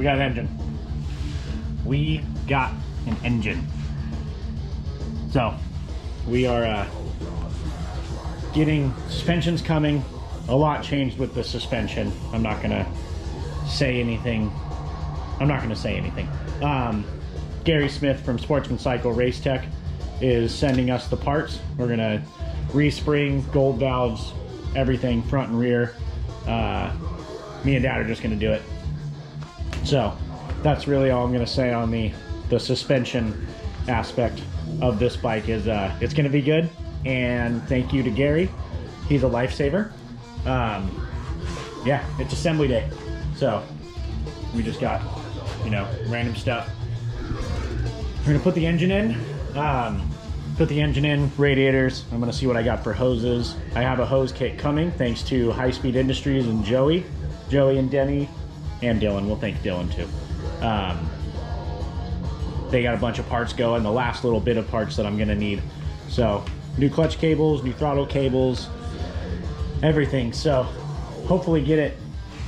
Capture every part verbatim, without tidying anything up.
we got an engine. We got an engine. So we are uh, getting suspensions coming. A lot changed with the suspension. I'm not gonna say anything. I'm not gonna say anything. Um, Gary Smith from Sportsman Cycle Race Tech is sending us the parts. We're gonna respring, gold valves, everything, front and rear. Uh, me and Dad are just gonna do it. So that's really all I'm gonna say on the the suspension aspect of this bike. Is uh, it's gonna be good, and thank you to Gary. He's a lifesaver. Um, yeah, it's assembly day, so we just got, you know, random stuff. We're gonna put the engine in. Um, put the engine in, radiators. I'm gonna see what I got for hoses. I have a hose kit coming thanks to High Speed Industries and Joey, Joey and Denny, and Dylan. We'll thank Dylan too. Um, they got a bunch of parts going, the last little bit of parts that I'm gonna need. So new clutch cables, new throttle cables, everything. So hopefully get it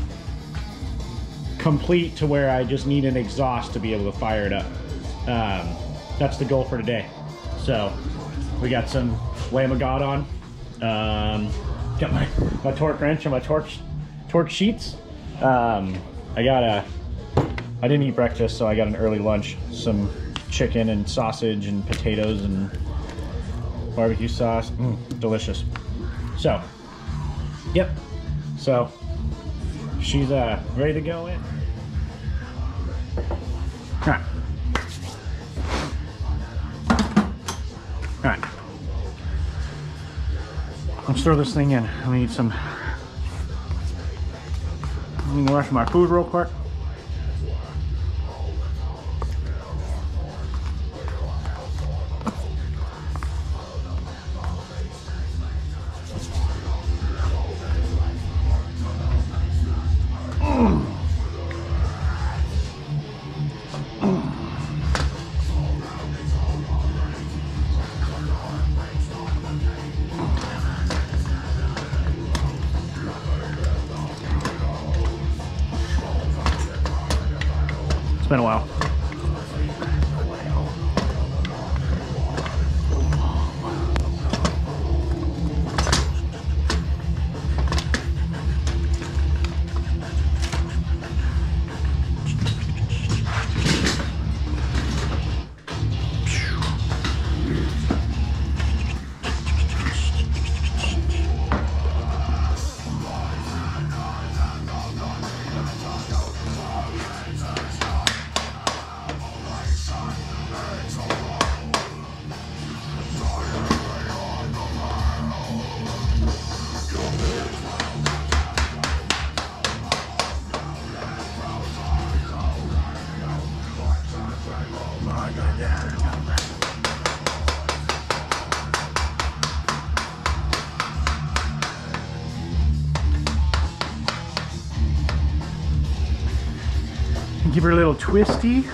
complete to where I just need an exhaust to be able to fire it up. Um, that's the goal for today. So we got some Lamb of God on. Um, got my, my torque wrench and my torque, torque sheets. Um, I got a, I didn't eat breakfast, so I got an early lunch. Some chicken and sausage and potatoes and barbecue sauce. Mm, delicious. So, yep. So she's uh, ready to go in. All right. All right. Let's throw this thing in. I need some. Let me wash my food real quick. It's been a while. Give her a little twisty.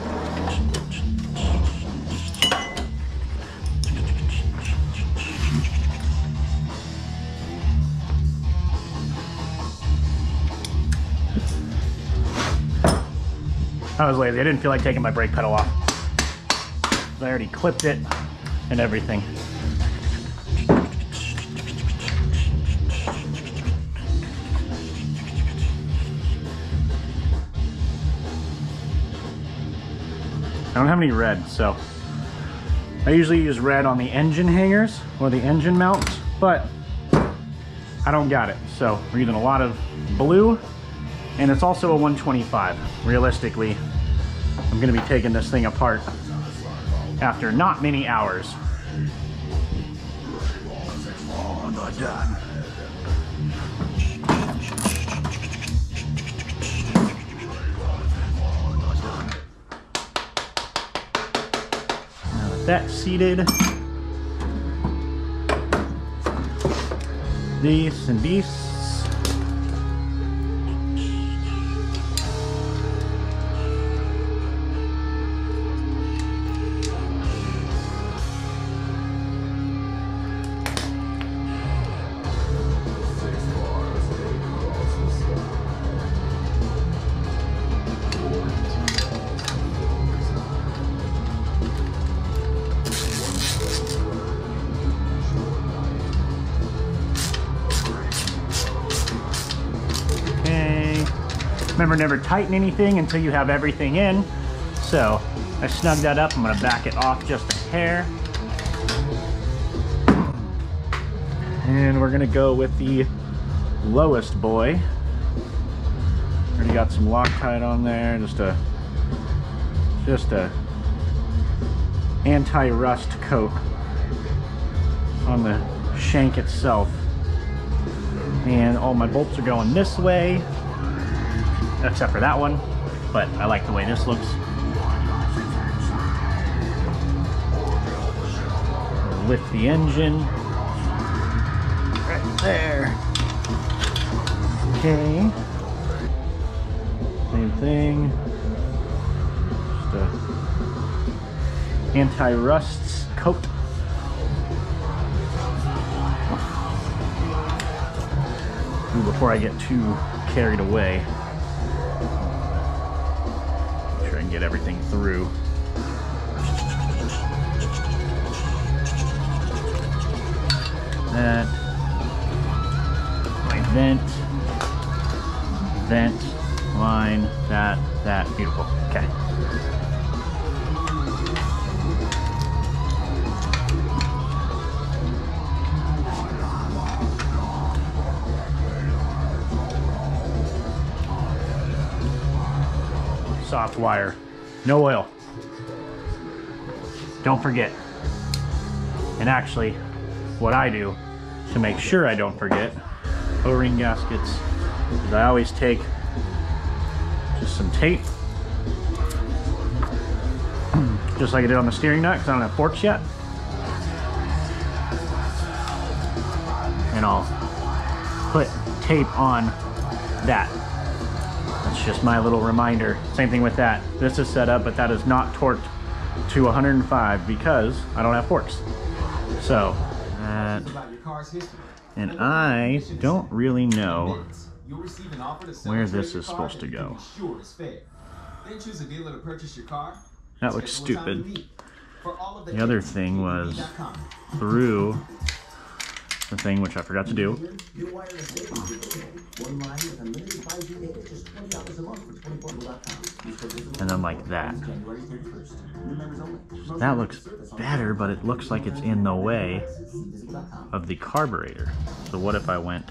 I was lazy. I didn't feel like taking my brake pedal off. I already clipped it and everything. I don't have any red, so I usually use red on the engine hangers or the engine mounts, but I don't got it. So we're using a lot of blue, and it's also a one twenty-five. Realistically, I'm gonna be taking this thing apart after not many hours. Oh, not done. That's seated. These and these. Remember, never tighten anything until you have everything in. So I snug that up. I'm gonna back it off just a hair. And we're gonna go with the lowest boy. Already got some Loctite on there, just a just a anti-rust coat on the shank itself. And all my bolts are going this way, except for that one, but I like the way this looks. Lift the engine right there. Okay, same thing, just a anti-rust coat. Ooh, before I get too carried away, make sure I can get everything through. That, my vent, vent, line, that, that, beautiful, okay. Soft wire, no oil. Don't forget. And actually, what I do to make sure I don't forget, O-ring gaskets, is I always take just some tape, just like I did on the steering nut, because I don't have forks yet. And I'll put tape on that. That's just my little reminder. Same thing with that. This is set up, but that is not torqued to one hundred five because I don't have forks. So, that, and I don't really know where this is supposed to go. That looks stupid. The other thing was through the thing, which I forgot to do. And then like that. That looks better, but it looks like it's in the way of the carburetor. So what if I went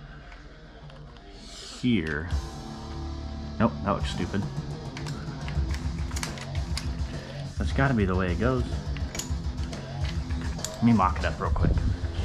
here? Nope, that looks stupid. That's gotta be the way it goes. Let me mock it up real quick.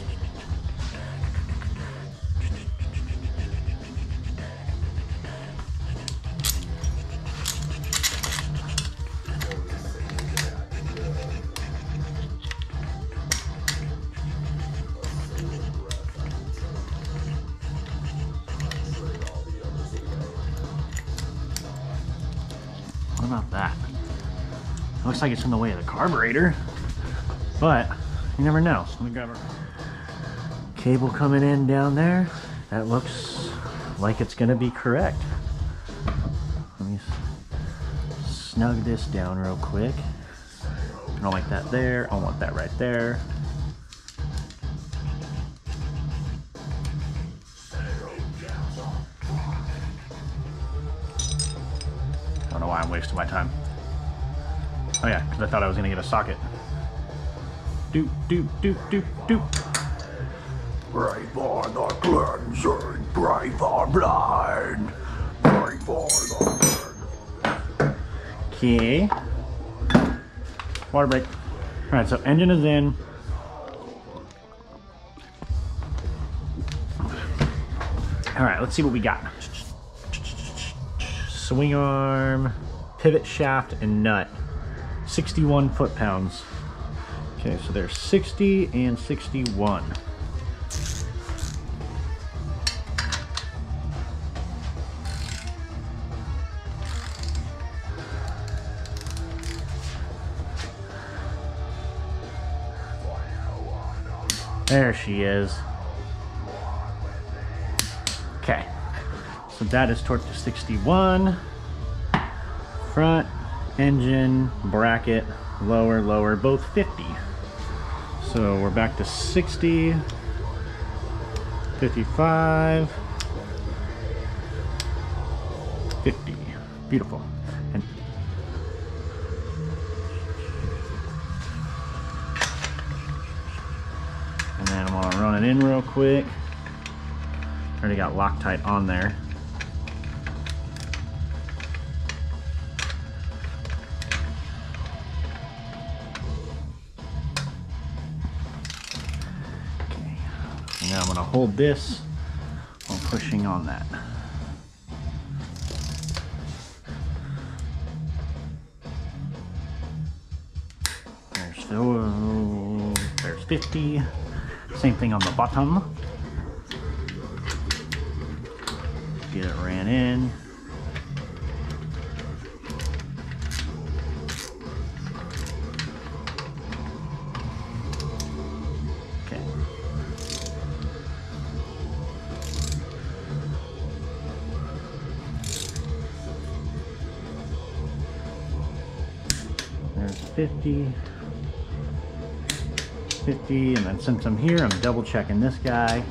What about that? It looks like it's in the way of the carburetor, but you never know. Let me grab a cable coming in down there. That looks like it's gonna be correct. Let me snug this down real quick. I don't like that there. I want that right there. I don't know why I'm wasting my time. Oh yeah, because I thought I was gonna get a socket. Doop, doop, doop, doop, doop. Brave are the cleansing, brave are blind, brave are the blind. Okay. Water brake. Alright, so engine is in. Alright, let's see what we got. Swing arm, pivot shaft, and nut. sixty-one foot-pounds. Okay, so there's sixty and sixty-one. There she is. Okay, so that is torqued to sixty-one. Front, engine, bracket, lower, lower, both fifty. So we're back to sixty, fifty-five, fifty. Beautiful. And And then I'm gonna run it in real quick. Already got Loctite on there. Okay. And now I'm gonna hold this while pushing on that. There's oh, there's fifty. Same thing on the bottom. Get it ran in. Okay. There's fifty. fifty, and then since I'm here, I'm double checking this guy.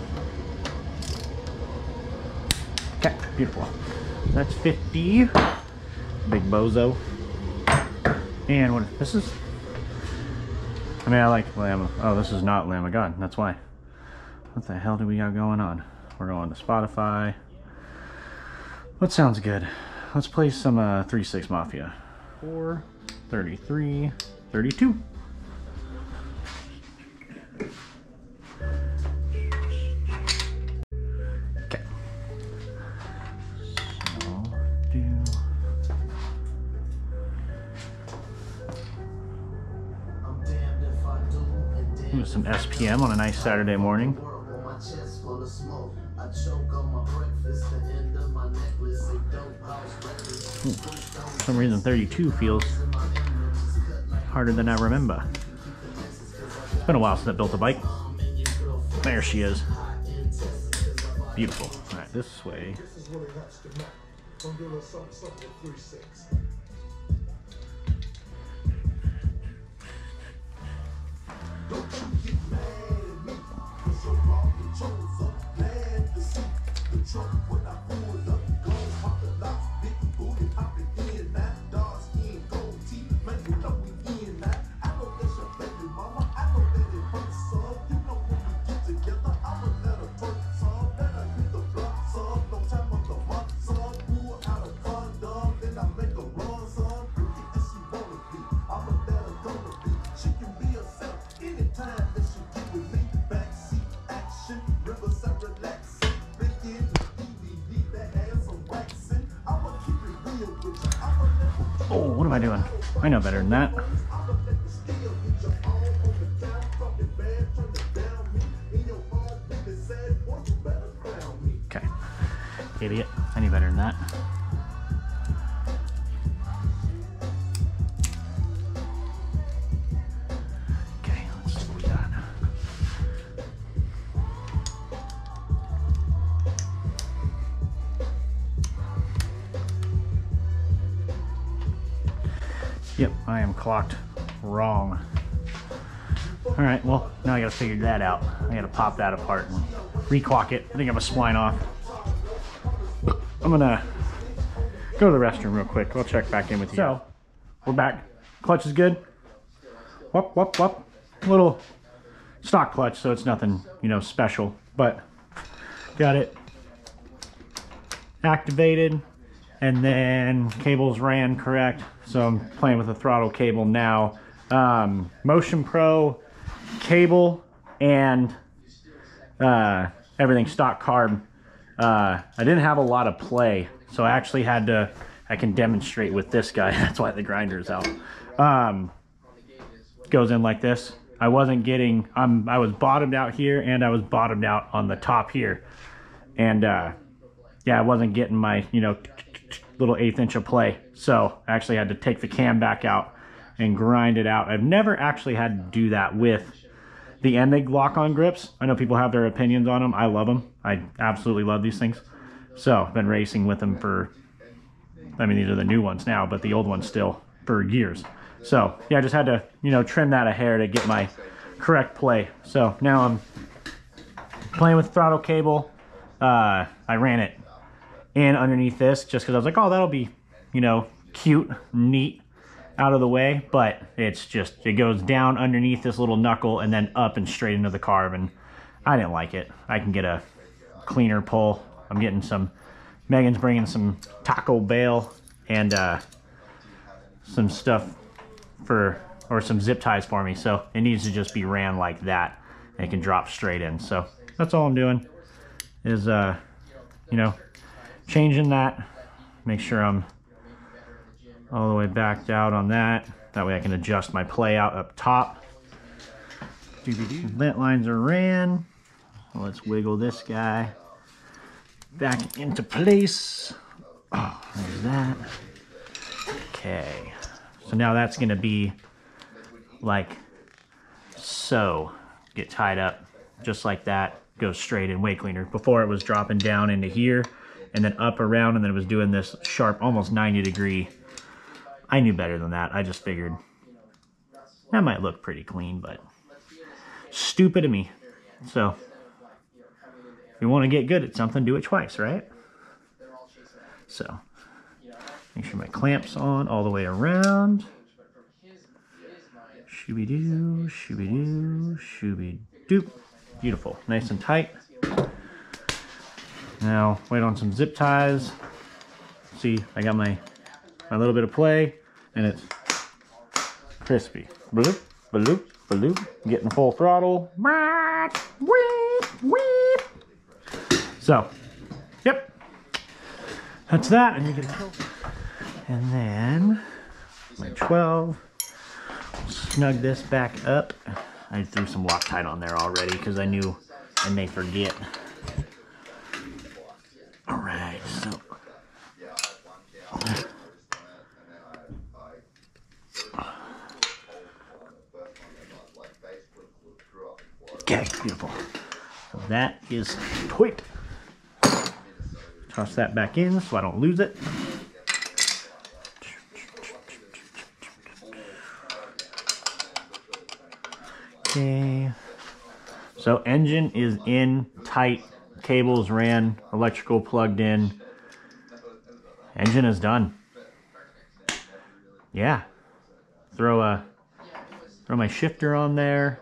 Okay, beautiful. That's fifty. Big bozo. And what this is? I mean, I like Lamb. Oh, this is not Lamb of God. That's why. What the hell do we got going on? We're going to Spotify. What sounds good? Let's play some uh, three six Mafia. four, thirty-three, thirty-two. Some S P M on a nice Saturday morning. For some reason thirty-two feels harder than I remember. It's been a while since I built a bike. There she is. Beautiful. Alright, this way. Oh, what am I doing? I know better than that. Okay. Idiot. I knew better than that. Okay, let's see what we got. Yep, I am clocked wrong. Alright, well, now I gotta figure that out. I gotta pop that apart and re-clock it. I think I have a spline off. I'm gonna go to the restroom real quick. I'll check back in with you. So, we're back. Clutch is good. Whoop, whoop, whoop. Little stock clutch, so it's nothing, you know, special. But, got it activated. And then cables ran correct, so I'm playing with a throttle cable now. Um, Motion Pro cable and uh, everything stock carb. Uh, I didn't have a lot of play, so I actually had to, I can demonstrate with this guy. That's why the grinder's out. Um, goes in like this. I wasn't getting, um, I was bottomed out here and I was bottomed out on the top here. And uh, yeah, I wasn't getting my, you know, little eighth inch of play, so I actually had to take the cam back out and grind it out. I've never actually had to do that with the Emig lock-on grips. I know people have their opinions on them. I love them. I absolutely love these things. So I've been racing with them for, I mean, these are the new ones now, but the old ones still for years. So yeah, I just had to, you know, trim that a hair to get my correct play. So now I'm playing with throttle cable. Uh, I ran it in underneath this, just because I was like, oh, that'll be, you know, cute, neat, out of the way. But it's just, it goes down underneath this little knuckle and then up and straight into the carb, and I didn't like it. I can get a cleaner pull. I'm getting some, Megan's bringing some Taco Bell and uh, some stuff for, or some zip ties for me. So it needs to just be ran like that, and it can drop straight in. So that's all I'm doing is, uh, you know, changing that. Make sure I'm all the way backed out on that. That way I can adjust my play out up top. Vent lines are ran. Let's wiggle this guy back into place. Oh, there's that. Okay. So now that's going to be like so. Get tied up just like that. Goes straight in, way cleaner. Before it was dropping down into here and then up around, and then it was doing this sharp, almost ninety degree. I knew better than that. I just figured that might look pretty clean, but stupid of me. So if you want to get good at something, do it twice, right? So make sure my clamp's on all the way around. Shooby-doo, shooby-doo, shooby-doo. Beautiful, nice and tight. Now wait on some zip ties. See, I got my my little bit of play, and it's crispy. Bloop, bloop, bloop. Getting full throttle. So, yep. That's that. And you get a kill. And then my twelve. Snug this back up. I threw some Loctite on there already because I knew I may forget. All right, so. Okay, beautiful. So that is tight. Toss that back in so I don't lose it. Okay. So engine is in, tight, cables ran, electrical plugged in. Engine is done. Yeah. Throw a throw my shifter on there.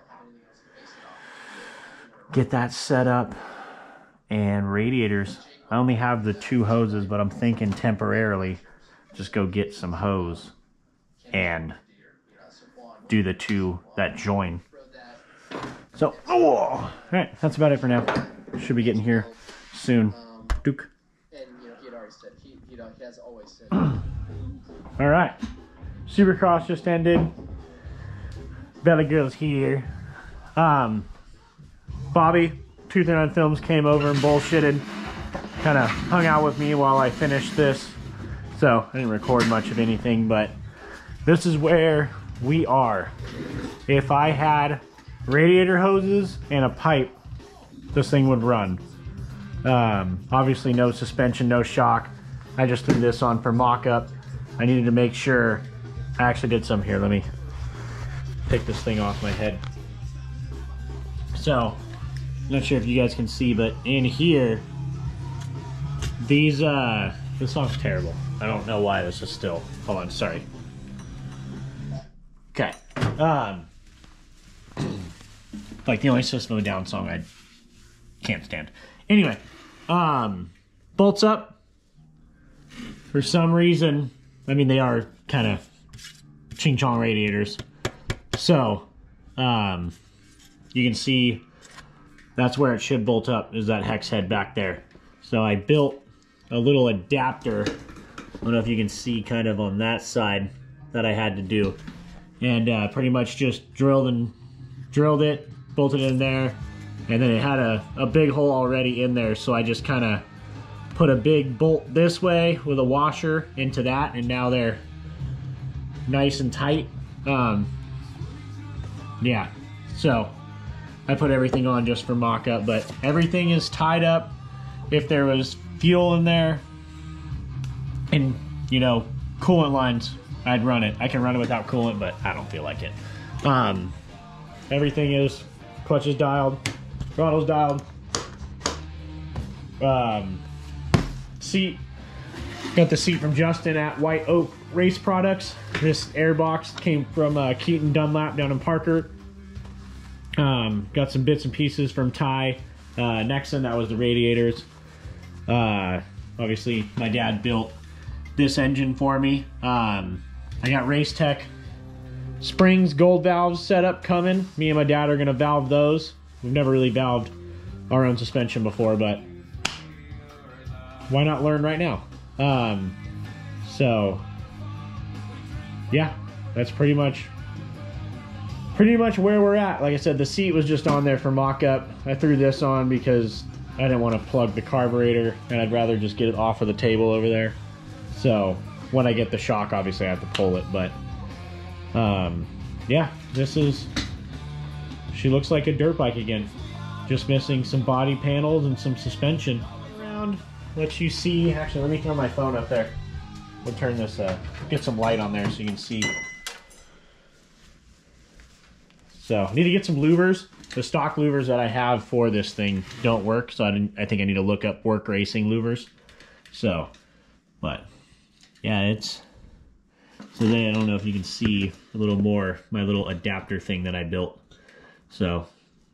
Get that set up, and radiators. I only have the two hoses, but I'm thinking temporarily just go get some hose and do the two that join. So, oh, all right, that's about it for now. Should be getting here soon. Duke. All right, Supercross just ended. Belly Girl's here. Um. Bobby, two thirty-nine Films, came over and bullshitted. Kind of hung out with me while I finished this. So I didn't record much of anything, but this is where we are. If I had radiator hoses and a pipe, this thing would run. Um, obviously no suspension, no shock. I just threw this on for mock-up. I needed to make sure. I actually did some here. Let me take this thing off my head. So, not sure if you guys can see, but in here, these, uh, this song's terrible. I don't know why this is still, hold on, sorry. Okay, um, like the only System of a Down song I can't stand. Anyway, um, bolts up. For some reason, I mean, they are kind of ching chong radiators. So, um, you can see that's where it should bolt up, is that hex head back there. So I built a little adapter. I don't know if you can see kind of on that side that I had to do. And uh, pretty much just drilled and drilled it, bolted it in there. And then it had a, a big hole already in there. So I just kind of put a big bolt this way with a washer into that. And now they're nice and tight. Um, yeah, so I put everything on just for mock-up, but everything is tied up. If there was fuel in there and, you know, coolant lines, I'd run it. I can run it without coolant, but I don't feel like it. Um, everything is, clutch is dialed, throttle's dialed. Um, seat. Got the seat from Justin at White Oak Race Products. This airbox came from uh, Keaton Dunlap down in Parker. Um, got some bits and pieces from Ty uh, Nexon. That was the radiators. Uh, obviously, my dad built this engine for me. Um, I got Racetech springs, gold valves set up coming. Me and my dad are going to valve those. We've never really valved our own suspension before, but why not learn right now? Um, so yeah, that's pretty much pretty much where we're at. Like I said, the seat was just on there for mock-up. I threw this on because I didn't want to plug the carburetor, and I'd rather just get it off of the table over there. So when I get the shock, obviously I have to pull it, but um, yeah, this is, she looks like a dirt bike again. Just missing some body panels and some suspension. Around, let you see, actually let me throw my phone up there. We'll turn this, uh, get some light on there so you can see. So, I need to get some louvers. The stock louvers that I have for this thing don't work, so I, didn't, I think I need to look up work racing louvers. So, but, yeah, it's, so then I don't know if you can see a little more, my little adapter thing that I built. So,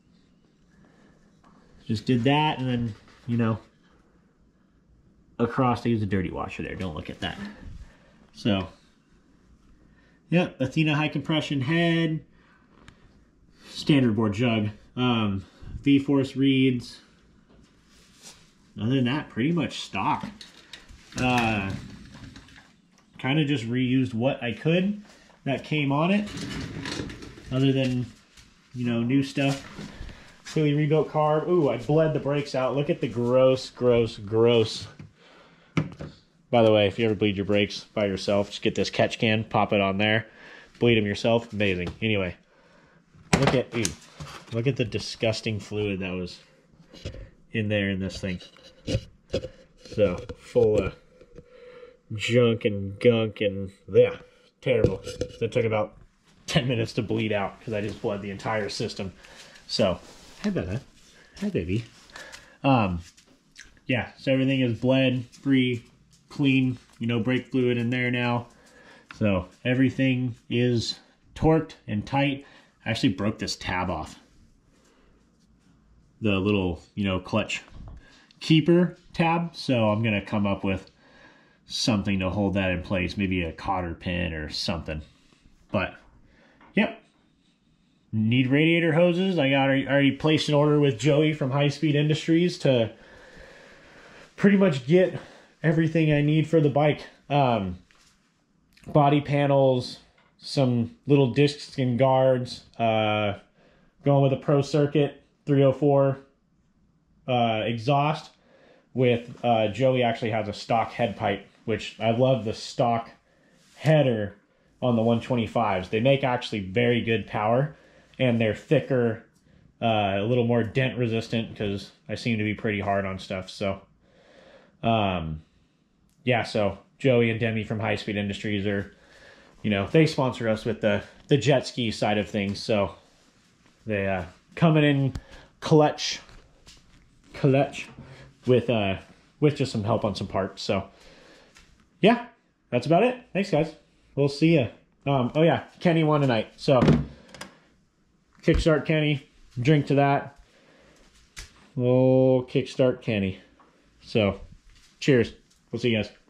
just did that, and then, you know, across, I use a dirty washer there, don't look at that. So, yeah, Athena high compression head, standard bore jug, um, V-Force reeds. Other than that, pretty much stock. Uh, kind of just reused what I could that came on it, other than, you know, new stuff. Fully rebuilt carb. Ooh, I bled the brakes out. Look at the gross, gross, gross. By the way, if you ever bleed your brakes by yourself, just get this catch can, pop it on there, bleed them yourself. Amazing. Anyway, look at, ooh, look at the disgusting fluid that was in there in this thing. So, full of junk and gunk and, yeah, terrible. That took about ten minutes to bleed out because I just bled the entire system. So, hi Bella. Hi baby. Um, yeah, so everything is bled, free, clean, you know, brake fluid in there now. So everything is torqued and tight. I actually broke this tab off. The little, you know, clutch keeper tab. So I'm going to come up with something to hold that in place. Maybe a cotter pin or something. But, yep. Need radiator hoses. I got already placed an order with Joey from High Speed Industries to pretty much get everything I need for the bike. Um, body panels, some little discs and guards, uh, going with a Pro Circuit three oh four uh, exhaust with, uh, Joey actually has a stock head pipe, which I love the stock header on the one twenty-fives. They make actually very good power, and they're thicker, uh, a little more dent resistant, because I seem to be pretty hard on stuff. So, um, yeah, so Joey and Demi from High Speed Industries are, you know, they sponsor us with the, the jet ski side of things. So they, uh, coming in clutch, clutch with, uh, with just some help on some parts. So yeah, that's about it. Thanks guys. We'll see ya. Um, oh yeah, Kenny won tonight. So kickstart Kenny, drink to that. We'll kickstart Kenny. So cheers. We'll see you guys.